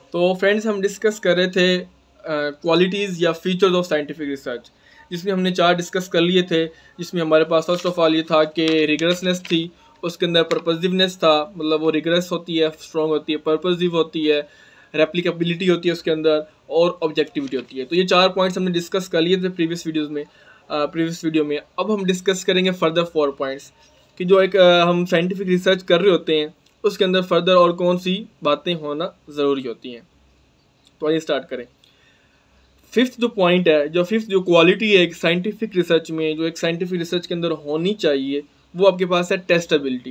तो फ्रेंड्स, हम डिस्कस कर रहे थे क्वालिटीज़ या फीचर्स ऑफ साइंटिफिक रिसर्च, जिसमें हमने 4 डिस्कस कर लिए थे। जिसमें हमारे पास फर्स्ट ऑफ ऑल ये था कि रिगरसनेस थी, उसके अंदर पर्पसिवनेस था, मतलब वो रिगरस होती है, स्ट्रॉन्ग होती है, पर्पसिव होती है, रेप्लिकेबिलिटी होती है उसके अंदर, और ऑब्जेक्टिविटी होती है। तो ये 4 पॉइंट्स हमने डिस्कस कर लिए थे प्रीवियस वीडियो में। अब हम डिस्कस करेंगे फर्दर 4 पॉइंट्स कि जो एक हम साइंटिफिक रिसर्च कर रहे होते हैं उसके अंदर फर्दर और कौन सी बातें होना ज़रूरी होती हैं। तो आइए स्टार्ट करें। फिफ्थ जो पॉइंट है, फिफ्थ जो क्वालिटी है एक साइंटिफिक रिसर्च में, जो एक साइंटिफिक रिसर्च के अंदर होनी चाहिए, वो आपके पास है टेस्टेबिलिटी।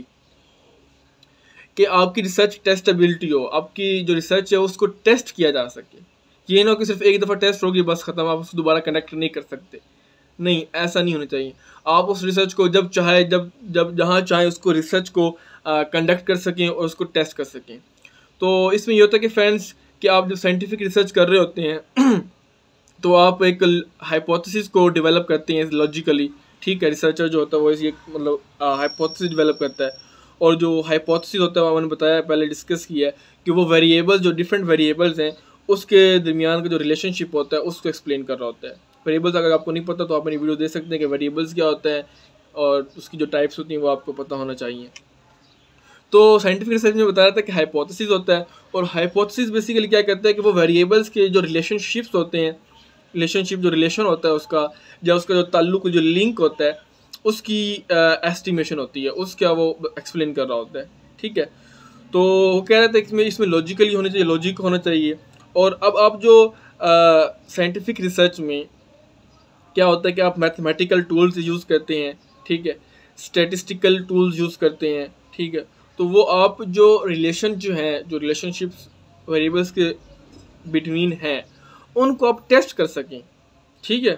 कि आपकी रिसर्च टेस्टेबिलिटी हो, आपकी जो रिसर्च है उसको टेस्ट किया जा सके। ये ना कि सिर्फ एक दफ़ा टेस्ट होगी बस ख़त्म, आप उसको दोबारा कनेक्ट नहीं कर सकते। नहीं, ऐसा नहीं होना चाहिए। आप उस रिसर्च को जब चाहे, जब जहाँ चाहे उसको रिसर्च को कंडक्ट कर सकें और उसको टेस्ट कर सकें। तो इसमें ये होता है कि फ्रेंड्स, कि आप जब साइंटिफिक रिसर्च कर रहे होते हैं तो आप एक हाइपोथेसिस को डेवलप करते हैं लॉजिकली। ठीक है, रिसर्चर जो होता है वो ये मतलब हाइपोथेसिस डेवलप करता है, और जो हाइपोथेसिस होता है वो मैंने बताया, पहले डिस्कस किया है कि वो वेरिएबल्स, जो डिफरेंट वेरिएबल्स हैं उसके दरमियान का जो रिलेशनशिप होता है उसको एक्सप्लेन कर रहा होता है। वेरिएबल्स अगर आपको नहीं पता तो आप मेरी वीडियो देख सकते हैं कि वेरिएबल्स क्या होता है और उसकी जो टाइप्स होती हैं वो आपको पता होना चाहिए। तो साइंटिफिक रिसर्च में बताया था कि हाइपोथेसिस होता है, और हाइपोथेसिस बेसिकली क्या करता है कि वो वेरिएबल्स के जो रिलेशनशिप्स होते हैं, जो रिलेशन होता है उसका, या उसका जो ताल्लुक, जो लिंक होता है, उसकी एस्टिमेशन होती है, उसका वो एक्सप्लेन कर रहा होता है। ठीक है, तो वो कह रहे थे कि इसमें लॉजिकली होना चाहिए, लॉजिक होना चाहिए। और अब आप जो साइंटिफिक रिसर्च में क्या होता है कि आप मैथमेटिकल टूल्स यूज़ करते हैं, ठीक है, स्टैटिस्टिकल टूल्स यूज़ करते हैं, ठीक है। तो वो आप जो रिलेशनशिप्स वेरिएबल्स के बिटवीन हैं उनको आप टेस्ट कर सकें। ठीक है,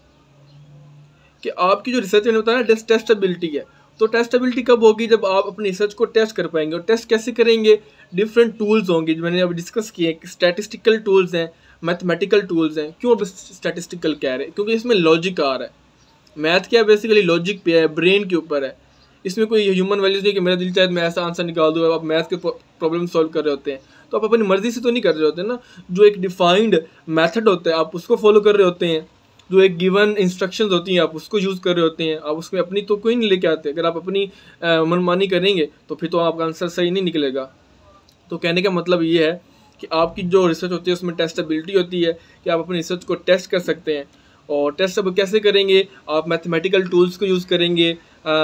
कि आपकी जो रिसर्च मैंने बताया ना टेस्टेबिलिटी है, तो टेस्टेबिलिटी कब होगी? जब आप अपनी रिसर्च को टेस्ट कर पाएंगे। और टेस्ट कैसे करेंगे? डिफरेंट टूल्स होंगे जो मैंने अभी डिस्कस किए, स्टैटिस्टिकल टूल्स हैं, मैथमेटिकल टूल्स हैं। क्यों अब स्टैटिस्टिकल कह रहे हैं? क्योंकि इसमें लॉजिक आ रहा है। मैथ क्या है? बेसिकली लॉजिक पे है, ब्रेन के ऊपर है। इसमें कोई ह्यूमन वैल्यूज नहीं कि मेरा दिल चाहे मैं ऐसा आंसर निकाल दूँ। आप मैथ के प्रॉब्लम सॉल्व कर रहे होते हैं तो आप अपनी मर्जी से तो नहीं कर रहे होते ना। जो एक डिफाइंड मेथड होता है आप उसको फॉलो कर रहे होते हैं, जो एक गिवन इंस्ट्रक्शंस होती हैं आप उसको यूज़ कर रहे होते हैं। आप उसमें अपनी तो कोई नहीं लेके आते। अगर आप अपनी मनमानी करेंगे तो फिर तो आपका आंसर सही नहीं निकलेगा। तो कहने का मतलब ये है कि आपकी जो रिसर्च होती है उसमें टेस्टेबिलिटी होती है, कि आप अपनी रिसर्च को टेस्ट कर सकते हैं। और टेस्ट अब कैसे करेंगे? आप मैथमेटिकल टूल्स को यूज़ करेंगे,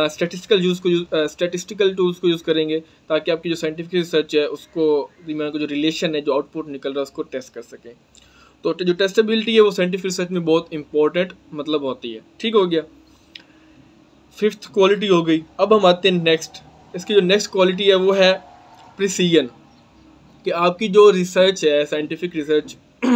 स्टैटिस्टिकल टूल्स को यूज़ करेंगे, ताकि आपकी जो साइंटिफिक रिसर्च है उसको दरमियान का जो रिलेशन है, जो आउटपुट निकल रहा है उसको टेस्ट कर सकें। तो जो टेस्टेबिलिटी है वो साइंटिफिक रिसर्च में बहुत इंपॉर्टेंट मतलब होती है। ठीक हो गया, फिफ्थ क्वालिटी हो गई। अब हम आते हैं नेक्स्ट। इसकी जो नेक्स्ट क्वालिटी है वो है प्रिसीजन। कि आपकी जो रिसर्च है, साइंटिफिक रिसर्च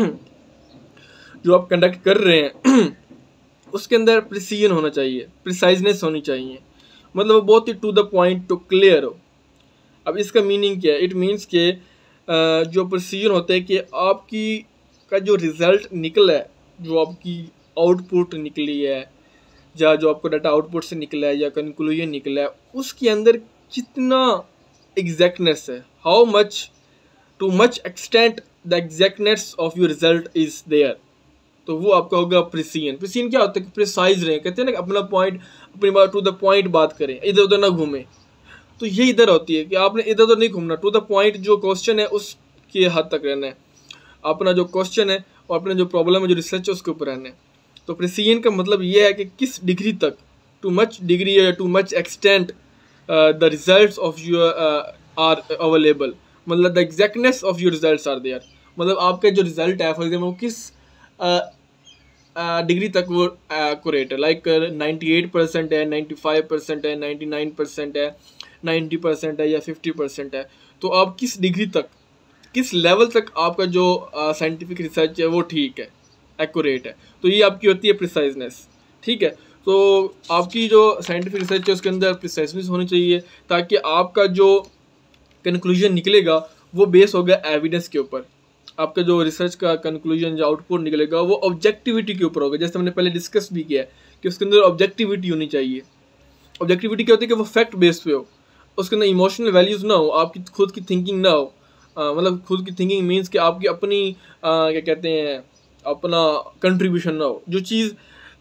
जो आप कंडक्ट कर रहे हैं उसके अंदर प्रिसीजन होना चाहिए, प्रिसाइजनेस होनी चाहिए। मतलब वो बहुत ही to the point, too clear हो। अब इसका मीनिंग क्या है? इट मीन्स के जो प्रिसीजन होता है कि आपकी का जो रिज़ल्ट निकला है, जो आपकी आउटपुट निकली है, या जो आपको डाटा आउटपुट से निकला है या कंक्लूजन निकला है, उसके अंदर कितना एग्जैक्टनेस है, how much to much extent the exactness of your result is there. तो वो आपका होगा प्रिसीजन। प्रिसीजन क्या होता है? कि प्रिसाइज रहे, कहते हैं ना कि अपना पॉइंट, अपनी बात टू द पॉइंट बात करें, इधर उधर ना घूमें। तो ये इधर होती है कि आपने इधर उधर नहीं घूमना, टू द पॉइंट जो क्वेश्चन है उसके हद तक रहना है। अपना जो क्वेश्चन है और अपना जो प्रॉब्लम है, जो रिसर्च है, उसके ऊपर रहना है। तो प्रिसीजन का मतलब ये है कि किस डिग्री तक, टू मच डिग्री या to much extent the results of your are available, मतलब the exactness of your results are there. मतलब आपका जो रिजल्ट है फॉर एग्जाम्पल वो किस डिग्री तक वो एक्यूरेट है। लाइक 98% है, 95% है, 99% है, 90% है या 50% है। तो आप किस डिग्री तक, किस लेवल तक आपका जो साइंटिफिक रिसर्च है वो ठीक है, एक्यूरेट है। तो ये आपकी होती है प्रिसाइजनेस। ठीक है, तो आपकी जो साइंटिफिक रिसर्च है उसके अंदर प्रिसाइजनेस होनी चाहिए, ताकि आपका जो कंक्लूजन निकलेगा वो बेस होगा एविडेंस के ऊपर। आपका जो रिसर्च का कंक्लूजन, जो आउटपुट निकलेगा वो ऑब्जेक्टिविटी के ऊपर होगा। जैसे हमने पहले डिस्कस भी किया है कि उसके अंदर ऑब्जेक्टिविटी होनी चाहिए। ऑब्जेक्टिविटी क्या होती है? कि वो फैक्ट बेस्ड पे हो, उसके अंदर इमोशनल वैल्यूज़ ना हो, आपकी खुद की थिंकिंग ना हो, मतलब खुद की थिंकिंग मीन्स कि आपकी अपनी क्या कहते हैं अपना कंट्रीब्यूशन ना हो। जो चीज़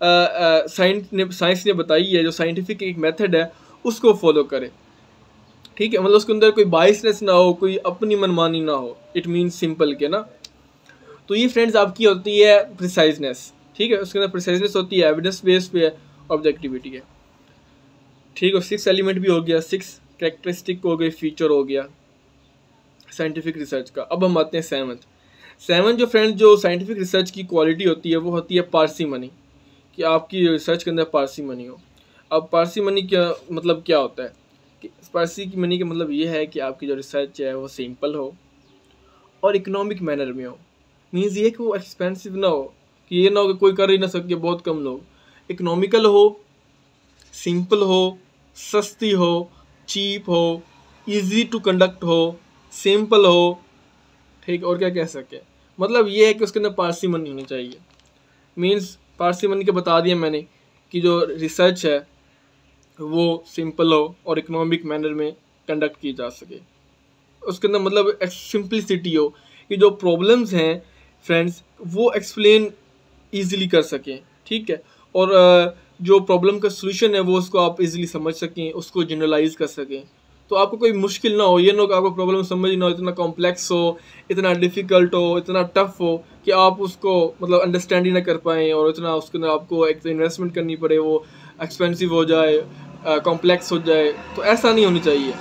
साइंस ने बताई है, जो साइंटिफिक एक मेथड है, उसको फॉलो करें। ठीक है, मतलब उसके अंदर कोई बाइसनेस ना हो, कोई अपनी मनमानी ना हो। इट मीन्स सिंपल के ना। तो ये फ्रेंड्स आपकी होती है प्रिसाइजनेस। ठीक है, उसके अंदर प्रिसाइजनेस होती है, एविडेंस बेस पे है, ऑब्जेक्टिविटी है। ठीक है, 6 एलिमेंट भी हो गया, 6 कैरेक्टरिस्टिक हो गई, फीचर हो गया साइंटिफिक रिसर्च का। अब हम आते हैं सेवन जो फ्रेंड्स जो साइंटिफिक रिसर्च की क्वालिटी होती है वो होती है पार्सिमनी, कि आपकी रिसर्च के अंदर पार्सिमनी हो। अब पार्सिमनी क्या होता है कि पार्सिमनी का मतलब ये है कि आपकी जो रिसर्च है वो सिंपल हो और इकोनॉमिक मैनर में हो। मीन्स ये कि वो एक्सपेंसिव ना हो, कि ये ना हो कि कोई कर ही ना सके, बहुत कम लोग। इकोनॉमिकल हो, सिंपल हो, सस्ती हो, चीप हो, इजी टू कंडक्ट हो, सिंपल हो। ठीक, और क्या कह सके, मतलब ये है कि उसके अंदर पार्सिमनी होनी चाहिए। मीन्स पार्सिमनी के बता दिया मैंने कि जो रिसर्च है वो सिंपल हो और इकोनॉमिक मैनर में कंडक्ट की जा सके। उसके अंदर मतलब सिंपलिसिटी हो कि जो प्रॉब्लम्स हैं फ्रेंड्स वो एक्सप्लेन ईजिली कर सकें। ठीक है, और जो प्रॉब्लम का सोल्यूशन है वो उसको आप इजीली समझ सकें, उसको जनरलाइज कर सकें। तो आपको कोई मुश्किल ना हो, ये ना हो कि आपको प्रॉब्लम समझ ना हो, इतना कॉम्प्लेक्स हो, इतना डिफ़िकल्ट हो, इतना टफ हो कि आप उसको मतलब अंडरस्टैंड ही ना कर पाएँ, और इतना उसके अंदर आपको एक इन्वेस्टमेंट करनी पड़े, वो एक्सपेंसिव हो जाए, कॉम्प्लेक्स हो जाए। तो ऐसा नहीं होनी चाहिए।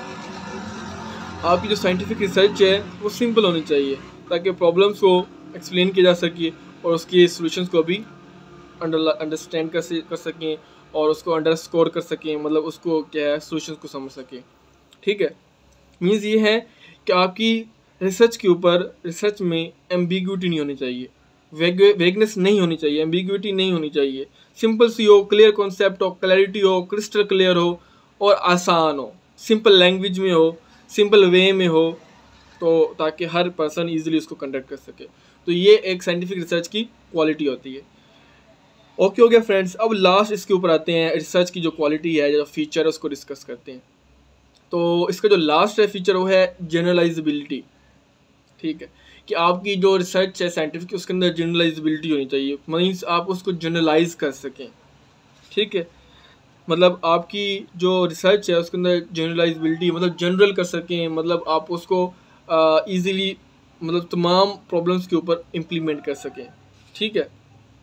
आपकी जो साइंटिफिक रिसर्च है वो सिंपल होनी चाहिए, ताकि प्रॉब्लम्स को एक्सप्लेन किया जा सके और उसके सॉल्यूशंस को भी अंडरस्टैंड कर सकें और उसको अंडरस्कोर कर सकें, मतलब उसको क्या है सॉल्यूशंस को समझ सकें। ठीक है, मीन्स ये है कि आपकी रिसर्च के ऊपर, रिसर्च में एम्बिग्यूटी नहीं होनी चाहिए, वेगनेस नहीं होनी चाहिए, एम्बिग्यूटी नहीं होनी चाहिए। सिंपल सी हो, क्लियर कॉन्सेप्ट हो, क्लैरिटी हो, क्रिस्टल क्लियर हो और आसान हो, सिंपल लैंग्वेज में हो, सिंपल वे में हो, तो ताकि हर पर्सन ईजिली उसको कंडक्ट कर सके। तो ये एक साइंटिफिक रिसर्च की क्वालिटी होती है। ओके हो गया फ्रेंड्स। अब लास्ट इसके ऊपर आते हैं, रिसर्च की जो क्वालिटी है, जो फीचर है, उसको डिस्कस करते हैं। तो इसका जो लास्ट है फीचर वो है जनरलाइजेबिलिटी। ठीक है, कि आपकी जो रिसर्च है साइंटिफिक, उसके अंदर जनरलाइजेबिलिटी होनी चाहिए। मीन्स आप उसको जनरलाइज कर सकें। ठीक है, मतलब आपकी जो रिसर्च है उसके अंदर जनरलाइजेबिलिटी, मतलब जनरल कर सकें, मतलब आप उसको ईजीली मतलब तमाम प्रॉब्लम्स के ऊपर इम्प्लीमेंट कर सकें। ठीक है,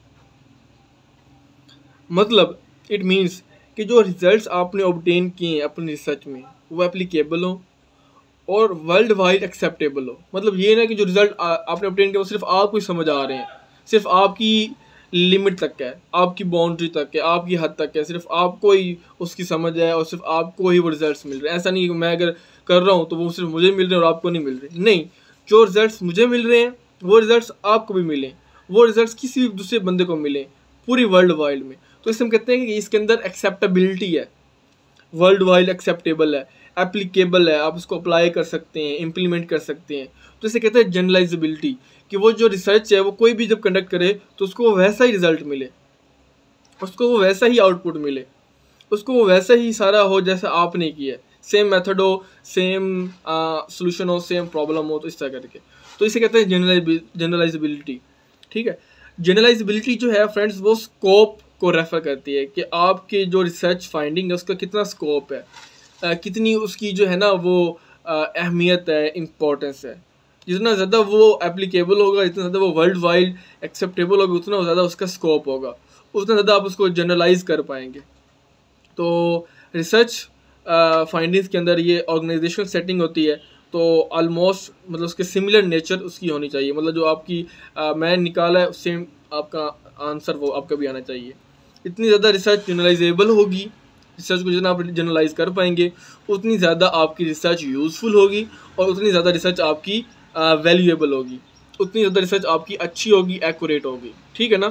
मतलब इट मीन्स कि जो रिजल्ट्स आपने ऑब्टेन किए हैं अपनी रिसर्च में वो एप्लीकेबल हो और वर्ल्ड वाइड एक्सेप्टेबल हो। मतलब ये ना कि जो रिजल्ट आपने ऑब्टेन किया वो सिर्फ आपको ही समझ आ रहे हैं, सिर्फ आपकी लिमिट तक है, आपकी बाउंड्री तक है, आपकी हद तक है, सिर्फ आपको ही उसकी समझ है और सिर्फ आपको ही वो रिजल्ट्स मिल रहे हैं। ऐसा नहीं कि मैं अगर कर रहा हूँ तो वो सिर्फ मुझे मिल रहे हैं और आपको नहीं मिल रहे। नहीं, जो रिजल्ट्स मुझे मिल रहे हैं वो रिजल्ट्स आपको भी मिलें, वो रिजल्ट्स किसी भी दूसरे बंदे को मिलें पूरी वर्ल्ड वाइड में। तो इससे हम कहते हैं कि इसके अंदर एक्सेप्टेबिलिटी है, वर्ल्ड वाइड एक्सेप्टेबल है, एप्लीकेबल है, आप उसको अप्लाई कर सकते हैं, इम्प्लीमेंट कर सकते हैं। तो इसे कहते हैं जनरलाइजेबिलिटी, कि वो जो रिसर्च है वो कोई भी जब कंडक्ट करे तो उसको वैसा ही रिजल्ट मिले, उसको वो वैसा ही आउटपुट मिले, उसको वो वैसा ही सारा हो जैसा आपने किया है, सेम मेथड हो, सेम सोल्यूशन हो, सेम प्रॉब्लम हो, तो इस तरह करके। तो इसे कहते हैं जनरलाइजेबिलिटी। ठीक है, जनरलाइजेबिलिटी जो है फ्रेंड्स वो स्कोप को रेफर करती है कि आपके जो रिसर्च फाइंडिंग है उसका कितना स्कोप है, कितनी उसकी जो है ना वो अहमियत है, इम्पोर्टेंस है। जितना ज़्यादा वो एप्लीकेबल होगा, जितना ज़्यादा वो वर्ल्ड वाइड एक्सेप्टेबल होगा, उतना ज़्यादा उसका स्कोप होगा, उतना ज़्यादा आप उसको जनरलाइज कर पाएंगे। तो रिसर्च फाइंडिंग्स के अंदर ये ऑर्गेनाइजेशनल सेटिंग होती है, तो ऑलमोस्ट मतलब उसके सिमिलर नेचर उसकी होनी चाहिए। मतलब जो आपकी मैं निकाला है सेम आपका आंसर वो आपका भी आना चाहिए। इतनी ज़्यादा रिसर्च जनरलाइजेबल होगी, रिसर्च को जितना आप जनरलाइज कर पाएंगे उतनी ज़्यादा आपकी रिसर्च यूज़फुल होगी और उतनी ज़्यादा रिसर्च आपकी वैल्यूएबल होगी, उतनी ज़्यादा रिसर्च आपकी अच्छी होगी, एक्यूरेट होगी। ठीक है ना,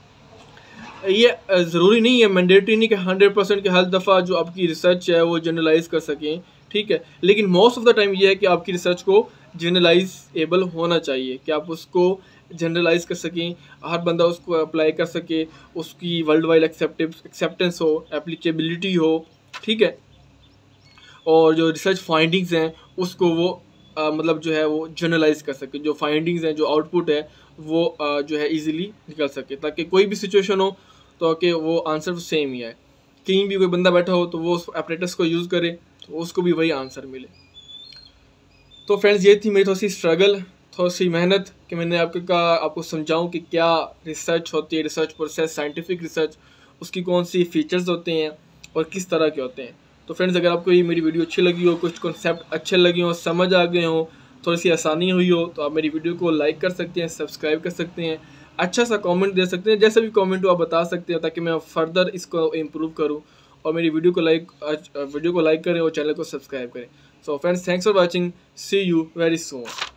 ये ज़रूरी नहीं है, मैंडेटरी नहीं कि 100% के हर दफ़ा जो आपकी रिसर्च है वो जनरलाइज कर सकें। ठीक है, लेकिन मोस्ट ऑफ द टाइम ये है कि आपकी रिसर्च को जनरलाइजेबल होना चाहिए, कि आप उसको जनरलाइज कर सकें, हर बंदा उसको अप्लाई कर सके, उसकी वर्ल्ड वाइड एक्सेप्टेंस हो, एप्लीकेबिलिटी हो। ठीक है, और जो रिसर्च फाइंडिंग्स हैं उसको वो मतलब जो है वो जनरलाइज कर सके, जो फाइंडिंग्स हैं, जो आउटपुट है वो जो है इजीली निकल सके, ताकि कोई भी सिचुएशन हो तो कि वो आंसर सेम ही है। कहीं भी कोई बंदा बैठा हो तो वो उस अपरेटस को यूज़ करे तो उसको भी वही आंसर मिले। तो फ्रेंड्स ये थी मेरी थोड़ी सी स्ट्रगल, थोड़ी सी मेहनत कि मैंने आपको समझाऊं कि क्या रिसर्च होती है, रिसर्च प्रोसेस, साइंटिफिक रिसर्च, उसकी कौन सी फीचर्स होते हैं और किस तरह के होते हैं। तो फ्रेंड्स अगर आपको ये मेरी वीडियो अच्छी लगी हो, कुछ कॉन्सेप्ट अच्छे लगे हो, समझ आ गए हो, थोड़ी सी आसानी हुई हो, तो आप मेरी वीडियो को लाइक कर सकते हैं, सब्सक्राइब कर सकते हैं, अच्छा सा कमेंट दे सकते हैं, जैसे भी कमेंट हो आप बता सकते हैं ताकि मैं फर्दर इसको इम्प्रूव करूँ। और मेरी वीडियो को लाइक करें और चैनल को सब्सक्राइब करें। So friends, thanks for watching, see you very soon.